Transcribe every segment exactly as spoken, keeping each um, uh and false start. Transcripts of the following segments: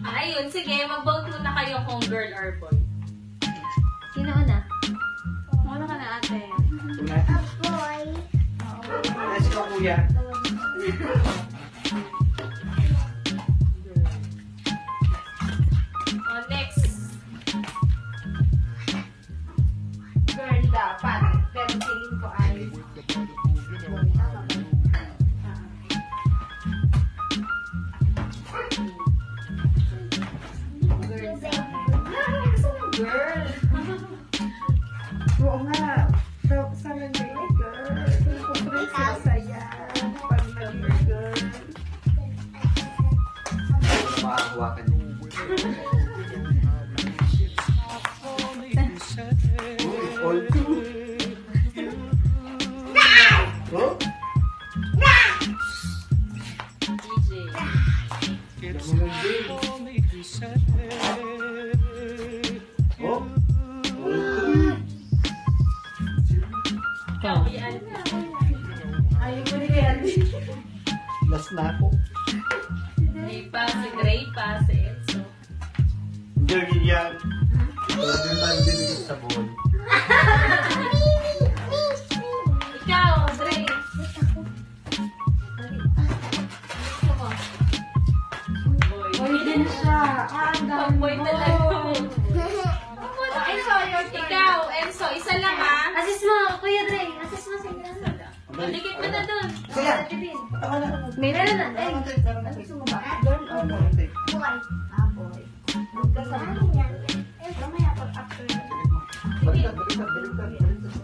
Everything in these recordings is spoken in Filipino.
Ayun, sige, mag-vote muna kayo kung girl or boy. Sino una? Muna ka na ate. Una. Boy. Let's go, kuya. Oh, next. Girl dapat. Pero tingin ko ay... Girl. Oo nga. So, sana naging girl. Kung sa saya. Pag naging girl. Makahawakan niyo. All two. Oh? D J. Oh? Ikaw, yan. Ayaw ko rin. Last na ako. Hindi pa, si Dre pa, si Enzo. Girl yan. Pero yung tayo dinigit sa ball. Ikaw, Dre. Boy. Boy din siya. Ah, ang dami. Boy talaga. Enzo, ikaw, Enzo, isa lang ha. Assist mo, Kuya Dre. Assist mo sa inyo. Maligit mo na dun. Sige. Ako na. Meron na. Eh, gusto mo ba? Girl or boy? Boy. Ah, boy. Huwag ka sa Ano yan? Eh, mamaya pag after. Baliktad, baliktad, baliktad, baliktad.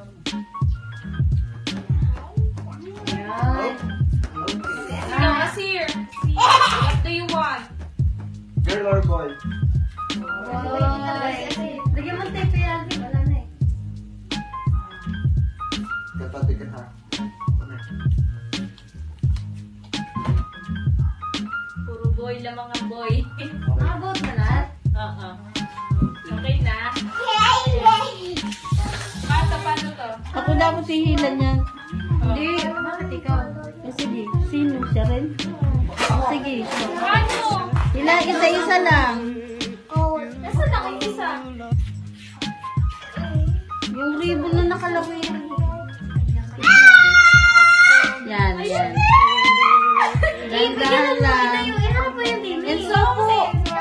Yan. Ikaw, Asir. What do you want? Girl or boy? Boy. Lagyan mo tape yan. Wala na eh. Katabi ka ha. Puro boy lamang ang boy. Makabot na lahat. Oo. Okay na. Paano, paano to? Ako dapat hihilan yan. Hindi. Bakit ikaw? Eh, sige, sino siya rin? Oh, sige. Paano? Ila, isa-isa lang. Nasaan ako yung isa? Yung ribbon na nakalagay. Yan, yan. Dahan-dahan lang. Iharap mo yung baby. Enzo po.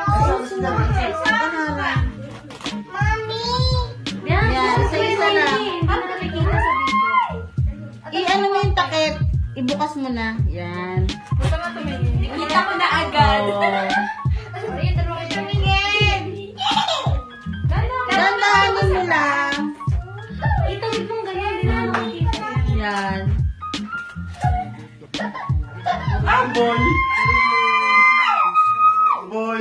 Mommy! Yan. Yan, isa-isa lang. Paano nakikita sa video? I-ano mo yung takip. Ibukas mo na. Yan. Basta nga tumingin. Nakita ko na agad. Oh. Ayun, tulungan yung tumingin. Dahan-dahanan mo lang. Itawid mong ganyan. Hindi na nakikita. Yan. Ah, boy! Boy!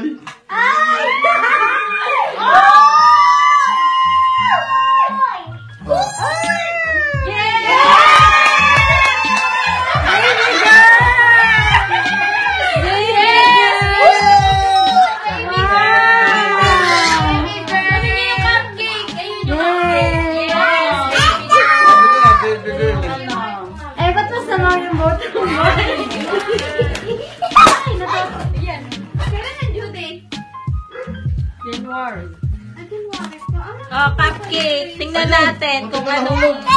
Eh, ba't mas naman yung boto mo? Ay, nato. Ayan. Kailan ang due date? January. Oh, cupcake. Tingnan natin kung ano.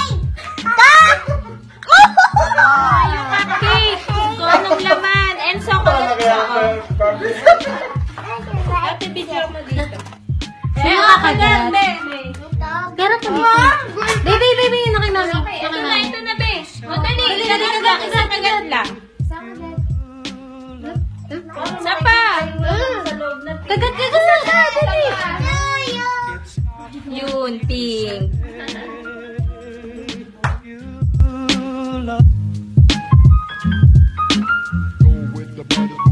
Oh, yung cupcake. Kung anong laman. Enzo, kung anong Ate, video mo dito. Sino kakagat? Pero tumingin. Baby, baby, yun na kay mami. Ito na, ito na, be. O, dali. Dali, kagat, kagat, kagat lang. Isa pa. Kagat, kagat na ka, dali. Yun, pink. Go with the brother.